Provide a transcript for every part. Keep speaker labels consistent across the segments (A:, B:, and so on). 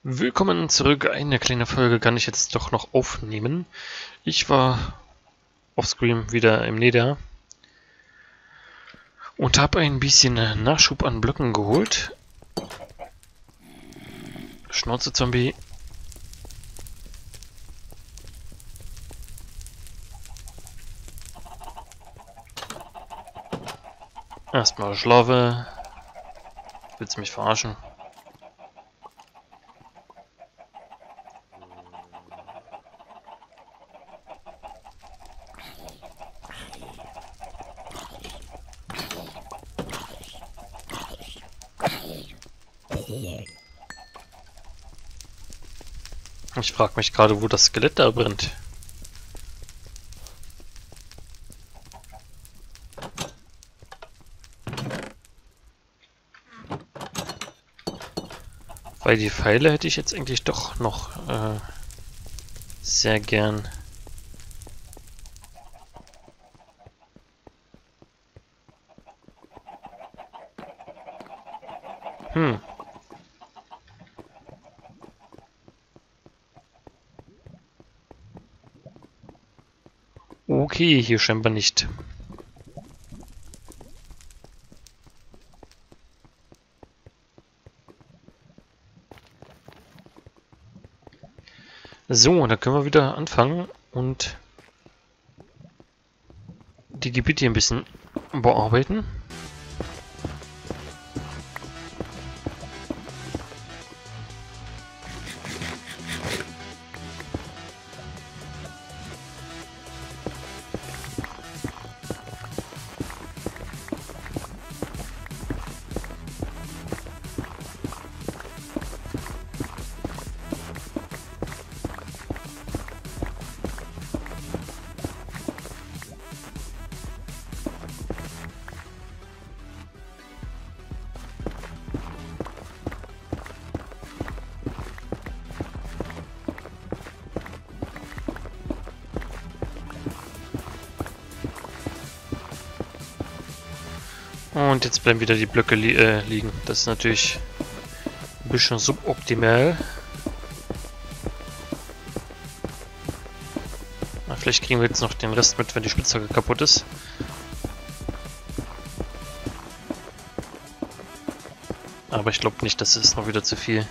A: Willkommen zurück. Eine kleine Folge kann ich jetzt doch noch aufnehmen. Ich war offscreen wieder im Nether und habe ein bisschen Nachschub an Blöcken geholt. Schnauze Zombie. Erstmal schlafe. Willst du mich verarschen? Ich frage mich gerade, wo das Skelett da brennt. Weil die Pfeile hätte ich jetzt eigentlich doch noch sehr gern. Okay, hier scheinbar nicht. So, da können wir wieder anfangen und die Gebiete hier ein bisschen bearbeiten. Und jetzt bleiben wieder die Blöcke liegen. Das ist natürlich ein bisschen suboptimal. Na, vielleicht kriegen wir jetzt noch den Rest mit, wenn die Spitzhacke kaputt ist. Aber ich glaube nicht, das ist noch wieder zu viel.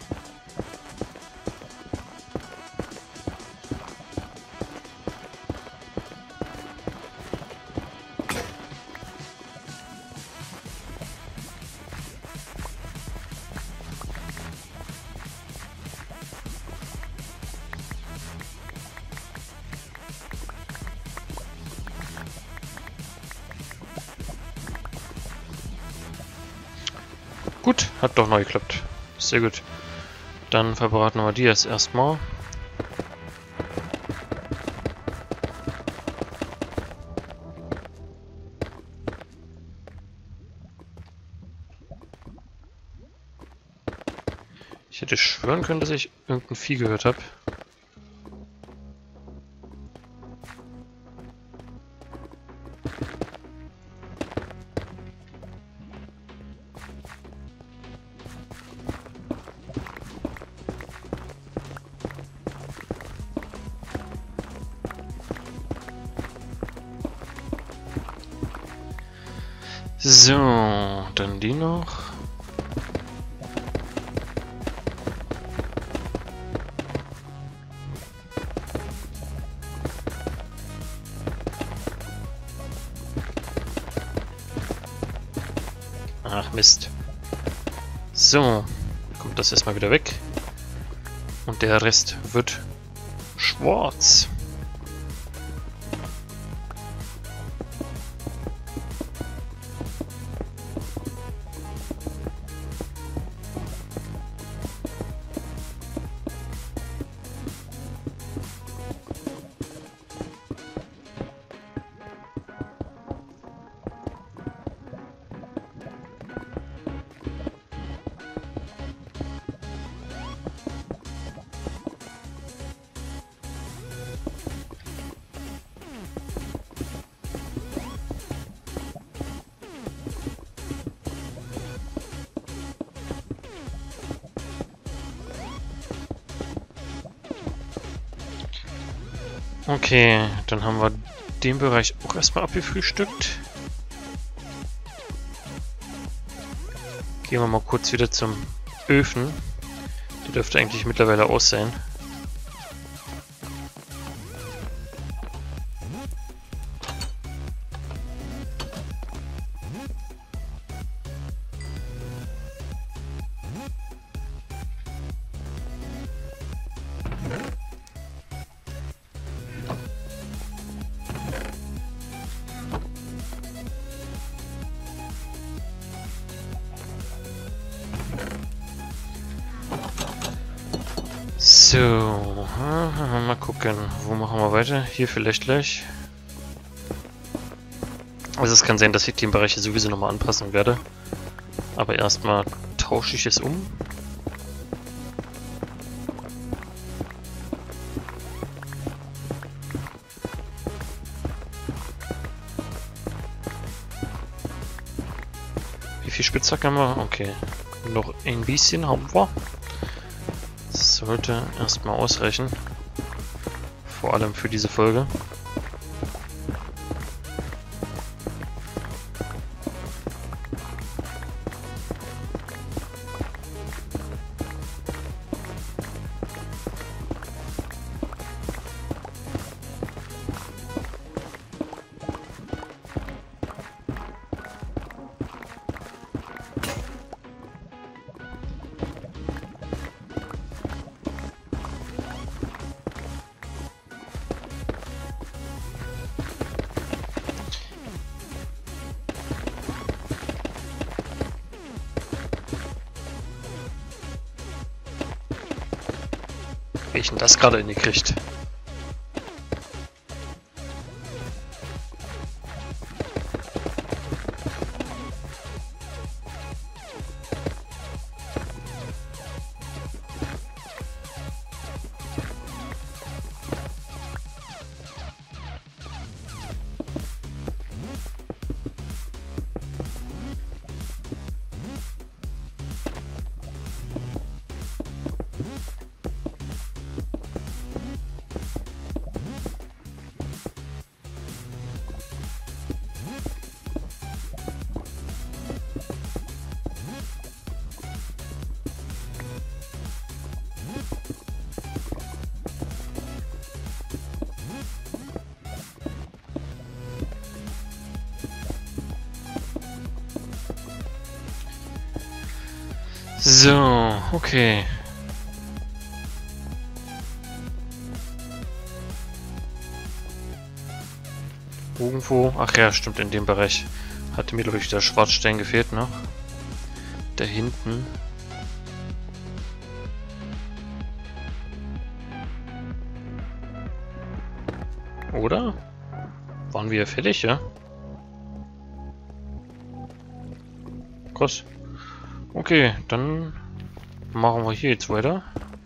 A: Gut, hat doch neu geklappt. Sehr gut. Dann verbraten wir die jetzt erstmal. Ich hätte schwören können, dass ich irgendein Vieh gehört habe. So, dann die noch. Ach Mist. So, kommt das erstmal wieder weg. Und der Rest wird schwarz. Okay, dann haben wir den Bereich auch erstmal abgefrühstückt. Gehen wir mal kurz wieder zum Öfen. Der dürfte eigentlich mittlerweile aus sein. So, mal gucken, wo machen wir weiter? Hier vielleicht gleich. Also es kann sein, dass ich den Bereich hier sowieso nochmal anpassen werde. Aber erstmal tausche ich es um. Wie viel Spitzhack haben wir? Okay, noch ein bisschen haben wir. Das sollte erstmal ausreichen. Vor allem für diese Folge. Wie ich denn das gerade hingekriegt? So, okay. Irgendwo, ach ja, stimmt, in dem Bereich hatte mir, glaube ich, der Schwarzstein gefehlt noch. Da hinten. Oder? Waren wir ja fertig, ja? Krass. Okay, dann machen wir hier jetzt weiter.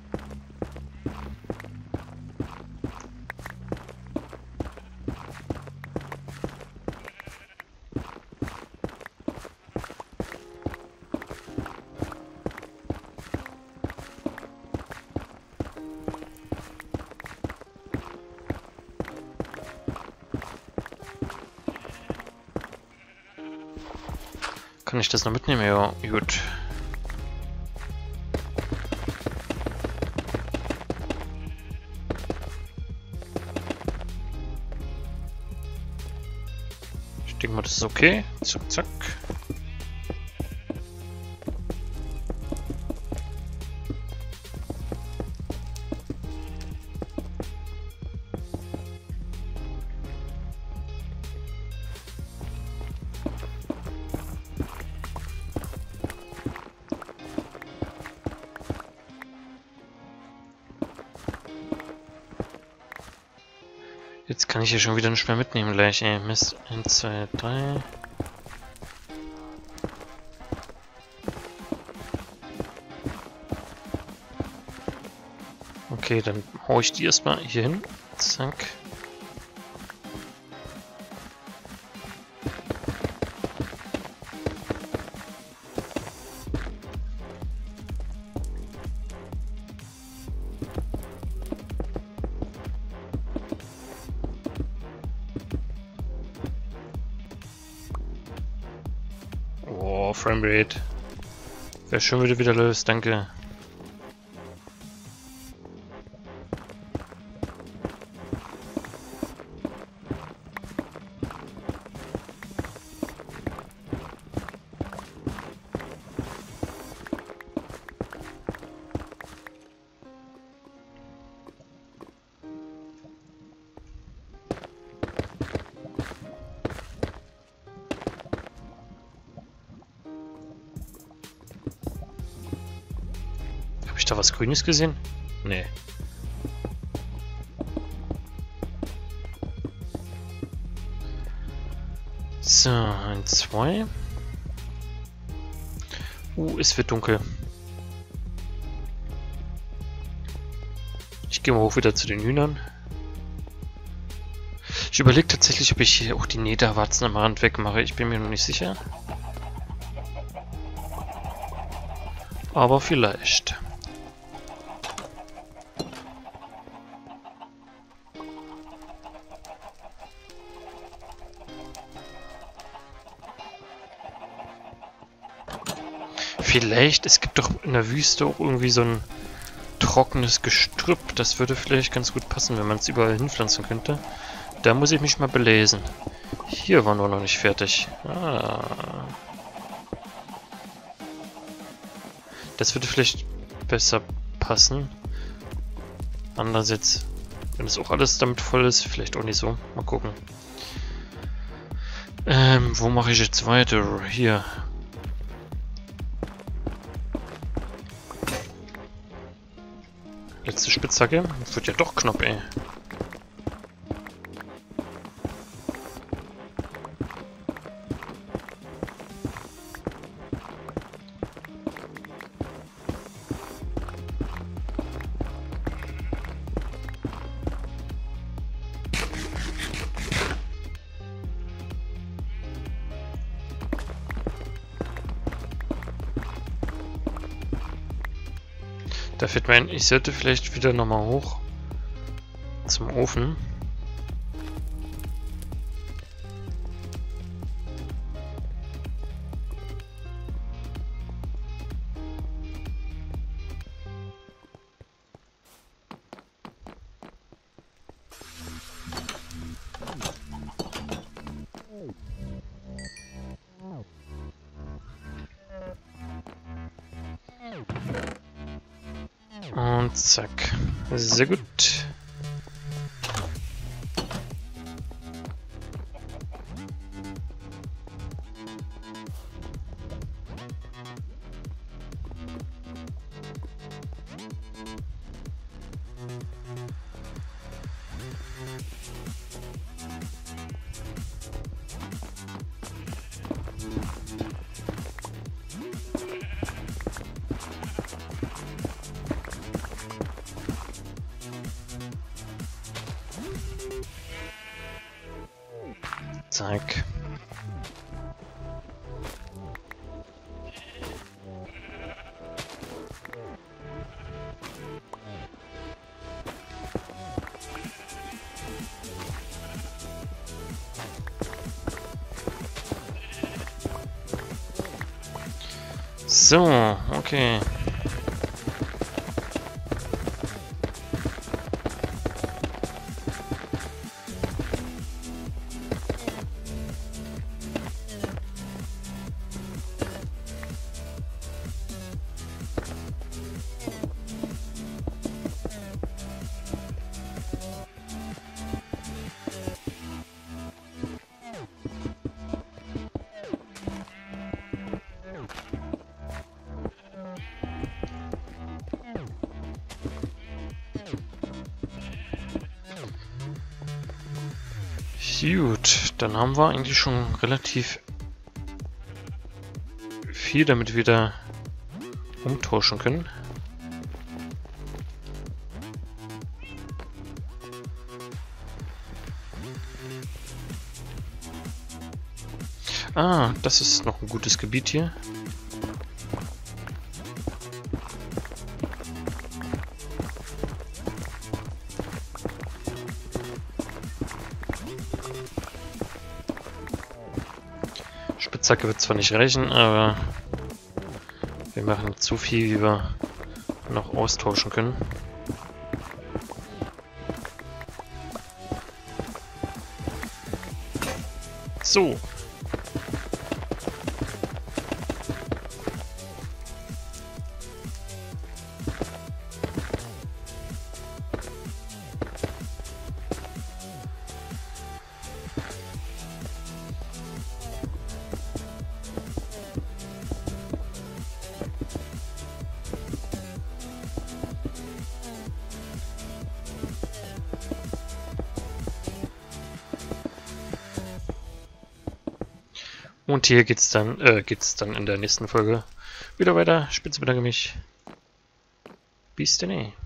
A: Kann ich das noch mitnehmen? Ja, gut. Ich denke mal, das ist okay. Zack, zack. Jetzt kann ich hier schon wieder nicht mehr mitnehmen gleich, ey. Mist. 1, 2, 3. Okay, dann hau ich die erstmal hier hin. Zack. Framerate. Wäre schön, wenn du wieder löst, danke. Habe ich da was Grünes gesehen? Nee. So, 1, 2. Es wird dunkel. Ich gehe mal hoch wieder zu den Hühnern. Ich überlege tatsächlich, ob ich hier auch die Nederwarzen am Rand wegmache. Ich bin mir noch nicht sicher. Aber vielleicht. Vielleicht, es gibt doch in der Wüste auch irgendwie so ein trockenes Gestrüpp. Das würde vielleicht ganz gut passen, wenn man es überall hinpflanzen könnte. Da muss ich mich mal belesen. Hier waren wir noch nicht fertig. Das würde vielleicht besser passen. Andererseits, wenn es auch alles damit voll ist, vielleicht auch nicht so. Mal gucken. Wo mache ich jetzt weiter? Hier. Letzte Spitzhacke. Das wird ja doch knapp, ey. Da fällt mir ein, ich sollte vielleicht wieder nochmal hoch zum Ofen. Und zack. Sehr gut. Zack. So, okay. Gut, dann haben wir eigentlich schon relativ viel damit wieder umtauschen können. Ah, das ist noch ein gutes Gebiet hier. Spitzhacke wird zwar nicht reichen, aber wir machen zu viel, wie wir noch austauschen können. So. Und hier geht's dann in der nächsten Folge wieder weiter. Spitze bedanke mich. Bis dann.